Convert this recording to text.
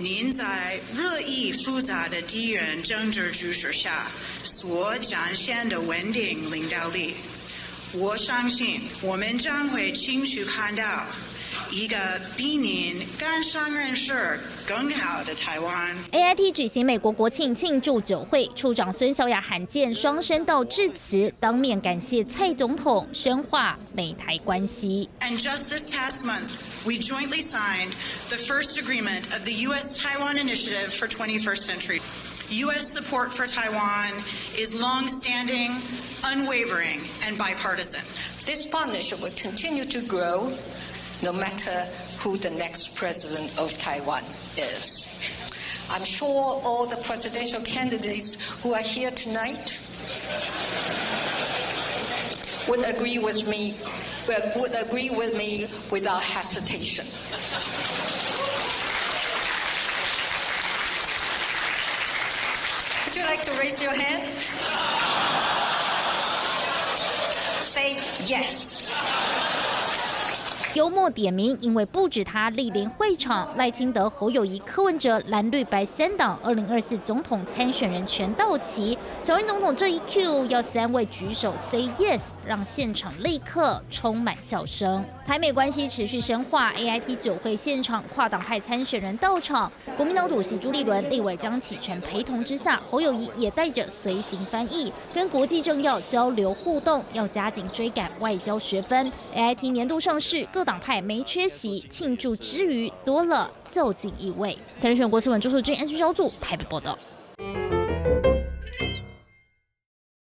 您在日益复杂的地缘政治局势下所展现的稳定领导力，我相信我们将会亲自看到一个比您更上认识更好的台湾。 AIT 举行美国国庆庆祝酒会，处长孙小雅罕见双声道致辞，当面感谢蔡总统，深化美台关系。 And just this past month, we jointly signed the first agreement of the U.S.-Taiwan Initiative for 21st Century. U.S. support for Taiwan is long-standing, unwavering, and bipartisan. This partnership will continue to grow no matter who the next president of Taiwan is. I'm sure all the presidential candidates who are here tonight would agree with me without hesitation. Would you like to raise your hand? Say yes. 幽默点名，因为不止他莅临会场，赖清德、侯友宜、柯文哲蓝绿白三党2024总统参选人全到齐。小英总统这一 Q 要3位举手 say yes， 让现场立刻充满笑声。台美关系持续深化 ，AIT 酒会现场跨党派参选人到场，国民党主席朱立伦、立委江启臣陪同之下，侯友宜也带着随行翻译，跟国际政要交流互动，要加紧追赶外交学分。AIT 年度盛事，各党派没缺席，庆祝之余多了就近意味。财经新闻郭思文、朱淑君、安居小组台北报道。